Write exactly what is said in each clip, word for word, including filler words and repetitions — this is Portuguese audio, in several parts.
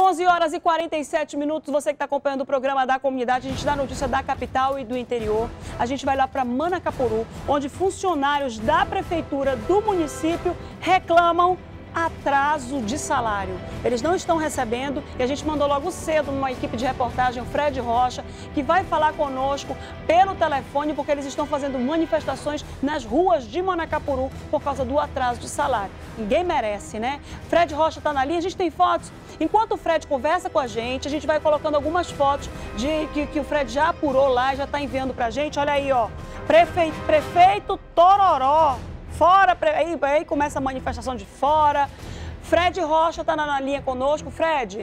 onze horas e quarenta e sete minutos, você que está acompanhando o programa da comunidade, a gente dá notícia da capital e do interior. A gente vai lá para Manacapuru, onde funcionários da prefeitura do município reclamam atraso de salário. Eles não estão recebendo e a gente mandou logo cedo uma equipe de reportagem, o Fred Rocha, que vai falar conosco pelo telefone, porque eles estão fazendo manifestações nas ruas de Manacapuru por causa do atraso de salário. Ninguém merece, né? Fred Rocha está na linha, a gente tem fotos. Enquanto o Fred conversa com a gente, a gente vai colocando algumas fotos de que, que o Fred já apurou lá e já está enviando para a gente. Olha aí, ó, prefeito, prefeito Tororó. Fora, aí, aí começa a manifestação de fora. Fred Rocha está na linha conosco. Fred.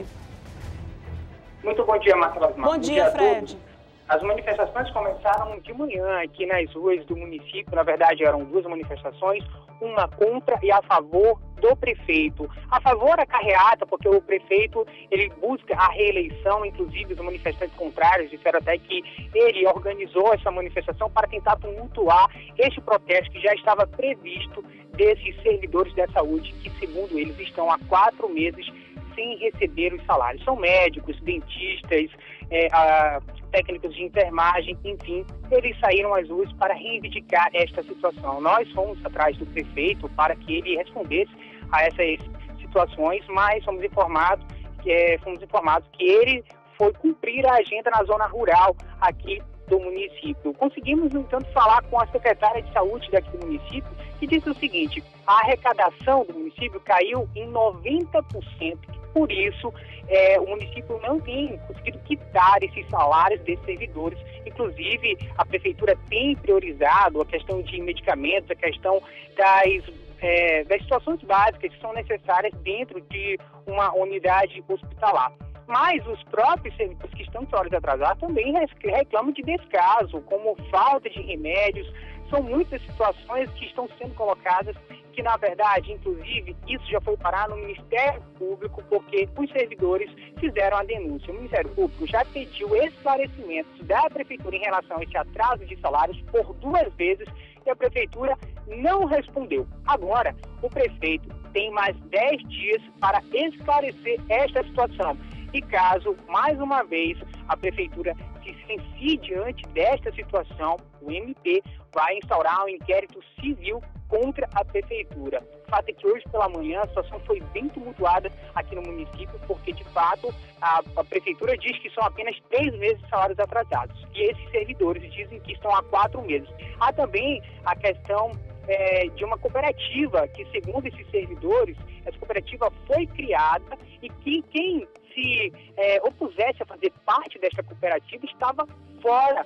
Muito bom dia, Marcela. Bom, bom dia, dia Fred. As manifestações começaram de manhã aqui nas ruas do município. Na verdade, eram duas manifestações, uma contra e a favor do prefeito. A favor a carreata, porque o prefeito ele busca a reeleição, inclusive os manifestantes contrários disseram até que ele organizou essa manifestação para tentar tumultuar este protesto que já estava previsto desses servidores da saúde, que segundo eles estão há quatro meses sem receber os salários. São médicos, dentistas, é, a, técnicos de enfermagem, enfim, eles saíram às ruas para reivindicar esta situação. Nós fomos atrás do prefeito para que ele respondesse a essas situações, mas fomos informados que, é, fomos informados que ele foi cumprir a agenda na zona rural aqui do município. Conseguimos, no entanto, falar com a secretária de saúde daqui do município, que disse o seguinte: a arrecadação do município caiu em noventa por cento. Por isso, é, o município não tem conseguido quitar esses salários desses servidores. Inclusive, a prefeitura tem priorizado a questão de medicamentos, a questão das, é, das situações básicas que são necessárias dentro de uma unidade hospitalar. Mas os próprios servidores que estão de salários atrasados também reclamam de descaso, como falta de remédios. São muitas situações que estão sendo colocadas que, na verdade, inclusive, isso já foi parar no Ministério Público, porque os servidores fizeram a denúncia. O Ministério Público já pediu esclarecimentos da Prefeitura em relação a esse atraso de salários por duas vezes e a Prefeitura não respondeu. Agora, o prefeito tem mais dez dias para esclarecer esta situação. E caso, mais uma vez, a Prefeitura se sentir diante desta situação, o M P vai instaurar um inquérito civil contra a Prefeitura. O fato é que hoje pela manhã a situação foi bem tumultuada aqui no município, porque de fato a, a Prefeitura diz que são apenas três meses de salários atrasados. E esses servidores dizem que estão há quatro meses. Há também a questão é, de uma cooperativa que, segundo esses servidores, essa cooperativa foi criada e que quem se é, opusesse a fazer parte desta cooperativa estava fora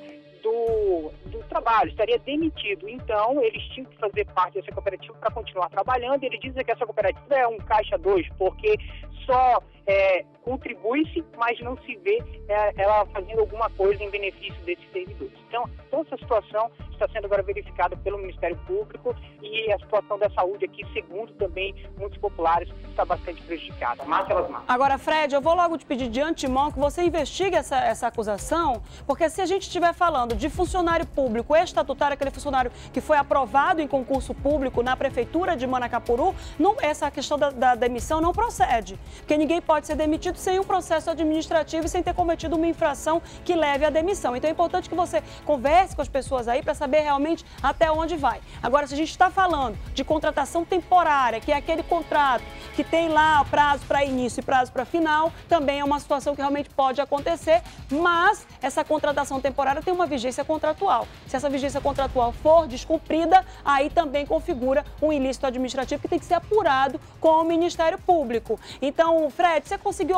do, do trabalho, estaria demitido. Então, eles tinham que fazer parte dessa cooperativa para continuar trabalhando. Ele diz que essa cooperativa é um caixa dois, porque só é, contribui-se, mas não se vê é, ela fazendo alguma coisa em benefício desses servidores. Então, toda essa situação está sendo agora verificada pelo Ministério Público e a situação da saúde aqui, segundo também muitos populares, está bastante prejudicada. Marcela Asmar. Agora, Fred, eu vou logo te pedir de antemão que você investigue essa, essa acusação, porque se a gente estiver falando de funcionário público estatutário, aquele funcionário que foi aprovado em concurso público na Prefeitura de Manacapuru, não, essa questão da, da demissão não procede, porque ninguém pode ser demitido sem um processo administrativo e sem ter cometido uma infração que leve à demissão. Então é importante que você converse com as pessoas aí para saber realmente até onde vai. Agora, se a gente está falando de contratação temporária, que é aquele contrato que tem lá prazo para início e prazo para final, também é uma situação que realmente pode acontecer, mas essa contratação temporária tem uma vigência contratual. Se essa vigência contratual for descumprida, aí também configura um ilícito administrativo que tem que ser apurado com o Ministério Público. Então, Fred, você conseguiu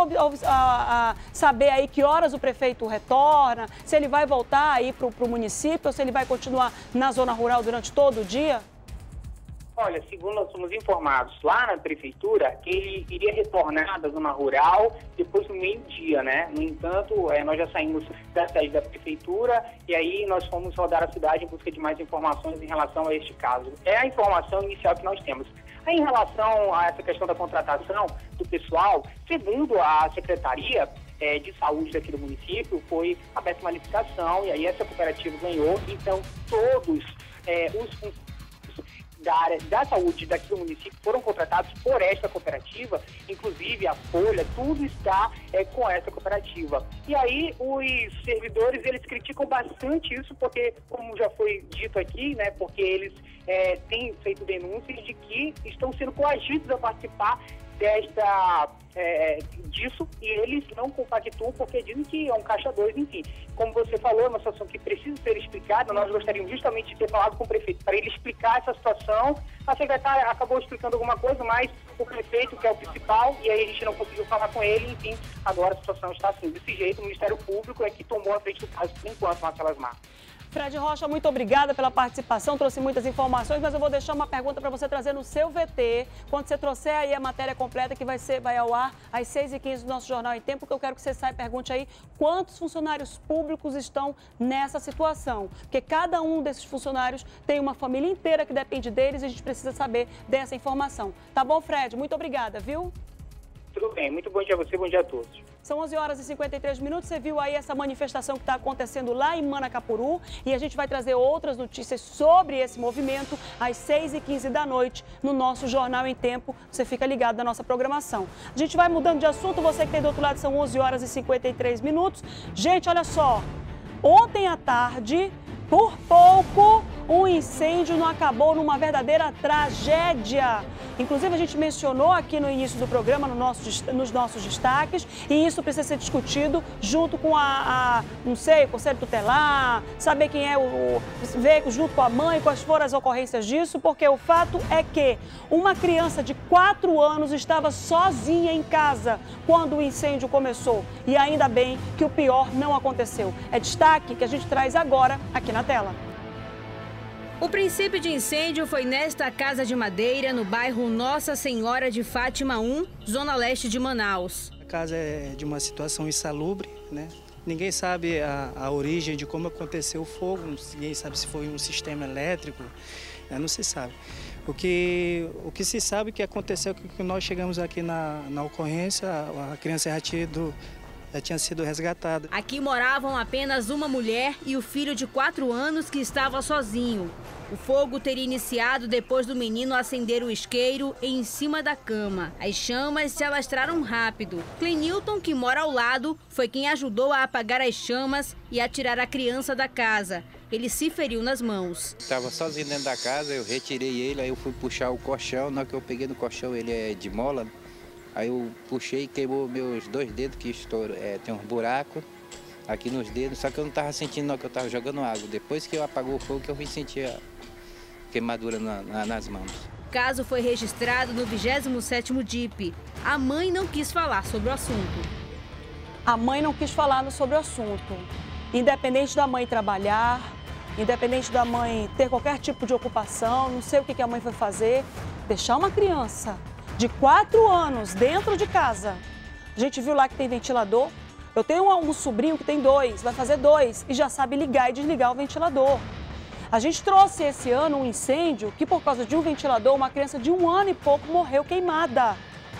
a, a, saber aí que horas o prefeito retorna, se ele vai voltar aí para o município ou se ele vai continuar na zona rural durante todo o dia? Olha, segundo nós somos informados lá na Prefeitura, ele iria retornar da zona rural depois do meio-dia, né? No entanto, é, nós já saímos da sede da Prefeitura e aí nós fomos rodar a cidade em busca de mais informações em relação a este caso. É a informação inicial que nós temos. Aí, em relação a essa questão da contratação do pessoal, segundo a Secretaria é, de Saúde daqui do município, foi aberta uma licitação e aí essa cooperativa ganhou, então todos é, os da área da saúde daqui do município foram contratados por esta cooperativa, inclusive a folha, tudo está é, com essa cooperativa. E aí os servidores, eles criticam bastante isso, porque, como já foi dito aqui, né, porque eles é, têm feito denúncias de que estão sendo coagidos a participar desta, é, disso, e eles não compactuam porque dizem que é um caixa dois, enfim. Como você falou, é uma situação que precisa ser explicada. Nós gostaríamos justamente de ter falado com o prefeito para ele explicar essa situação. A secretária acabou explicando alguma coisa, mas o prefeito, que é o principal, e aí a gente não conseguiu falar com ele, enfim, agora a situação está assim, desse jeito. O Ministério Público é que tomou a frente do caso por enquanto, Marcelo Asmar. Fred Rocha, muito obrigada pela participação, trouxe muitas informações, mas eu vou deixar uma pergunta para você trazer no seu V T, quando você trouxer aí a matéria completa que vai, ser, vai ao ar às seis e quinze do nosso Jornal em Tempo, que eu quero que você saia e pergunte aí quantos funcionários públicos estão nessa situação, porque cada um desses funcionários tem uma família inteira que depende deles e a gente precisa saber dessa informação. Tá bom, Fred? Muito obrigada, viu? Tudo bem, muito bom dia a você, bom dia a todos. São onze horas e cinquenta e três minutos, você viu aí essa manifestação que está acontecendo lá em Manacapuru e a gente vai trazer outras notícias sobre esse movimento às seis e quinze da noite no nosso Jornal em Tempo. Você fica ligado na nossa programação. A gente vai mudando de assunto, você que tem do outro lado são onze horas e cinquenta e três minutos. Gente, olha só, ontem à tarde, por pouco, um incêndio não acabou numa verdadeira tragédia. Inclusive, a gente mencionou aqui no início do programa, no nosso, nos nossos destaques, e isso precisa ser discutido junto com a, a não sei, o Conselho Tutelar, saber quem é o, o ver junto com a mãe, quais foram as ocorrências disso, porque o fato é que uma criança de quatro anos estava sozinha em casa quando o incêndio começou. E ainda bem que o pior não aconteceu. É destaque que a gente traz agora aqui na tela. O princípio de incêndio foi nesta casa de madeira, no bairro Nossa Senhora de Fátima um, zona leste de Manaus. A casa é de uma situação insalubre, né? Ninguém sabe a, a origem de como aconteceu o fogo, ninguém sabe se foi um sistema elétrico, né? Não se sabe. O que, o que se sabe que aconteceu, que nós chegamos aqui na, na ocorrência, a, a criança já tinha ido já tinha sido resgatada. Aqui moravam apenas uma mulher e o filho de quatro anos que estava sozinho. O fogo teria iniciado depois do menino acender o isqueiro em cima da cama. As chamas se alastraram rápido. Clenilton, que mora ao lado, foi quem ajudou a apagar as chamas e a tirar a criança da casa. Ele se feriu nas mãos. Estava sozinho dentro da casa, eu retirei ele, aí eu fui puxar o colchão. Na hora que eu peguei no colchão, ele é de mola. Aí eu puxei e queimou meus dois dedos, que estourou, é, tem uns buracos aqui nos dedos, só que eu não estava sentindo não, que eu estava jogando água. Depois que eu apagou o fogo, que eu vim sentir a queimadura na, na, nas mãos. O caso foi registrado no vigésimo sétimo D I P. A mãe não quis falar sobre o assunto. A mãe não quis falar sobre o assunto. Independente da mãe trabalhar, independente da mãe ter qualquer tipo de ocupação, não sei o que a mãe foi fazer, deixar uma criança de quatro anos dentro de casa. A gente viu lá que tem ventilador. Eu tenho um, um sobrinho que tem dois, vai fazer dois e já sabe ligar e desligar o ventilador. A gente trouxe esse ano um incêndio que, por causa de um ventilador, uma criança de um ano e pouco morreu queimada.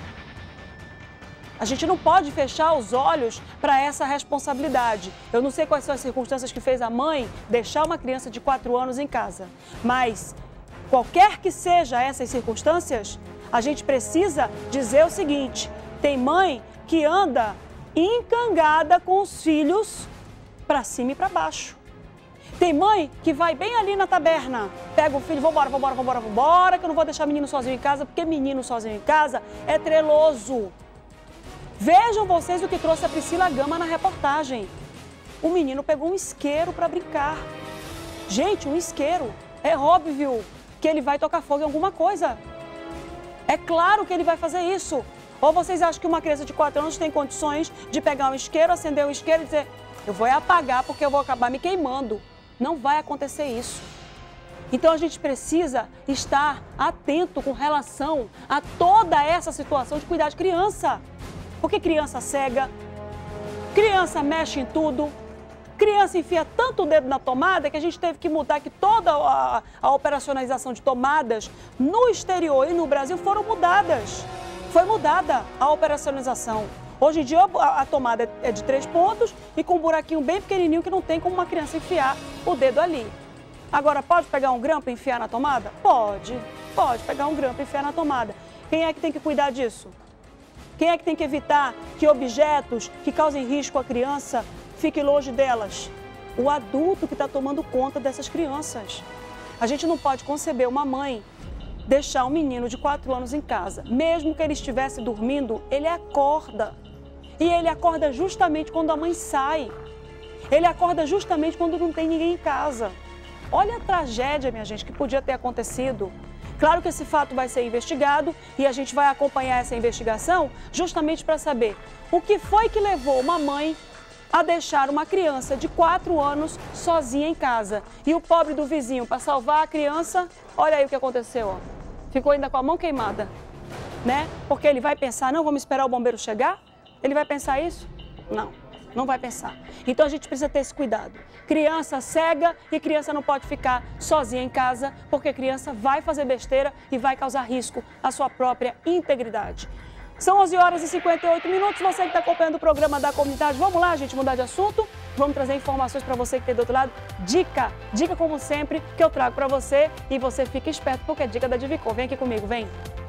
A gente não pode fechar os olhos para essa responsabilidade. Eu não sei quais são as circunstâncias que fez a mãe deixar uma criança de quatro anos em casa, mas qualquer que seja essas circunstâncias, a gente precisa dizer o seguinte: tem mãe que anda encangada com os filhos para cima e para baixo. Tem mãe que vai bem ali na taberna, pega o filho, vambora, vambora, vambora, vambora, que eu não vou deixar menino sozinho em casa, porque menino sozinho em casa é treloso. Vejam vocês o que trouxe a Priscila Gama na reportagem. O menino pegou um isqueiro para brincar. Gente, um isqueiro, é óbvio que ele vai tocar fogo em alguma coisa. É claro que ele vai fazer isso. Ou vocês acham que uma criança de quatro anos tem condições de pegar um isqueiro, acender um isqueiro e dizer: eu vou apagar porque eu vou acabar me queimando? Não vai acontecer isso. Então a gente precisa estar atento com relação a toda essa situação de cuidar de criança. Porque criança cega, criança mexe em tudo, criança enfia tanto o dedo na tomada que a gente teve que mudar, que toda a, a operacionalização de tomadas no exterior e no Brasil foram mudadas. Foi mudada a operacionalização. Hoje em dia a, a tomada é de três pontos e com um buraquinho bem pequenininho que não tem como uma criança enfiar o dedo ali. Agora, pode pegar um grampo e enfiar na tomada? Pode. Pode pegar um grampo e enfiar na tomada. Quem é que tem que cuidar disso? Quem é que tem que evitar que objetos que causem risco à criança fiquem longe delas? O adulto que está tomando conta dessas crianças. A gente não pode conceber uma mãe deixar um menino de quatro anos em casa. Mesmo que ele estivesse dormindo, ele acorda. E ele acorda justamente quando a mãe sai. Ele acorda justamente quando não tem ninguém em casa. Olha a tragédia, minha gente, que podia ter acontecido. Claro que esse fato vai ser investigado e a gente vai acompanhar essa investigação justamente para saber o que foi que levou uma mãe a deixar uma criança de quatro anos sozinha em casa. E o pobre do vizinho, para salvar a criança, olha aí o que aconteceu, ó. Ficou ainda com a mão queimada, né? Porque ele vai pensar, não, vamos esperar o bombeiro chegar? Ele vai pensar isso? Não, não vai pensar. Então a gente precisa ter esse cuidado. Criança cega e criança não pode ficar sozinha em casa, porque criança vai fazer besteira e vai causar risco à sua própria integridade. São onze horas e cinquenta e oito minutos, você que está acompanhando o programa da comunidade, vamos lá, gente, mudar de assunto? Vamos trazer informações para você que tem do outro lado. Dica, dica como sempre, que eu trago para você e você fica esperto, porque é dica da Divicol. Vem aqui comigo, vem.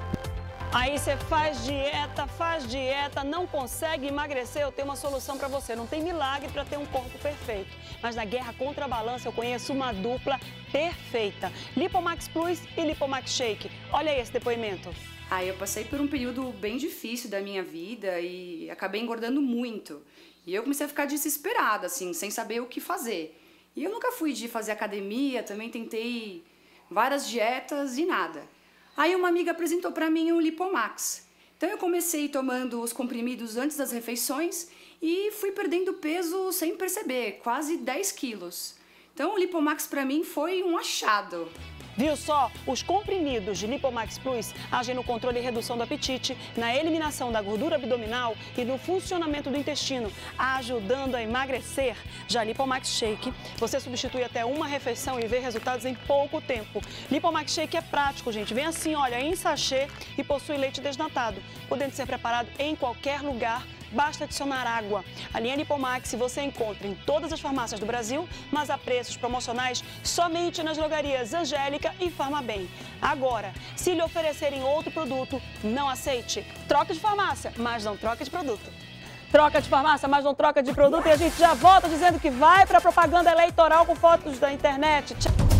Aí você faz dieta, faz dieta, não consegue emagrecer, eu tenho uma solução para você. Não tem milagre para ter um corpo perfeito, mas na guerra contra a balança eu conheço uma dupla perfeita. Lipomax Plus e Lipomax Shake. Olha aí esse depoimento. Ah, eu passei por um período bem difícil da minha vida e acabei engordando muito. E eu comecei a ficar desesperada, assim, sem saber o que fazer. E eu nunca fui de fazer academia, também tentei várias dietas e nada. Aí uma amiga apresentou para mim o Lipomax. Então eu comecei tomando os comprimidos antes das refeições e fui perdendo peso sem perceber, quase dez quilos. Então o Lipomax para mim foi um achado. Viu só? Os comprimidos de Lipomax Plus agem no controle e redução do apetite, na eliminação da gordura abdominal e no funcionamento do intestino, ajudando a emagrecer. Já Lipomax Shake, você substitui até uma refeição e vê resultados em pouco tempo. Lipomax Shake é prático, gente. Vem assim, olha, em sachê e possui leite desnatado, podendo ser preparado em qualquer lugar. Basta adicionar água. A linha Lipomax você encontra em todas as farmácias do Brasil, mas a preços promocionais somente nas drogarias Angélica e Farmabem. Agora, se lhe oferecerem outro produto, não aceite. Troca de farmácia, mas não troca de produto. Troca de farmácia, mas não troca de produto. E a gente já volta dizendo que vai para a propaganda eleitoral com fotos da internet. Tchau.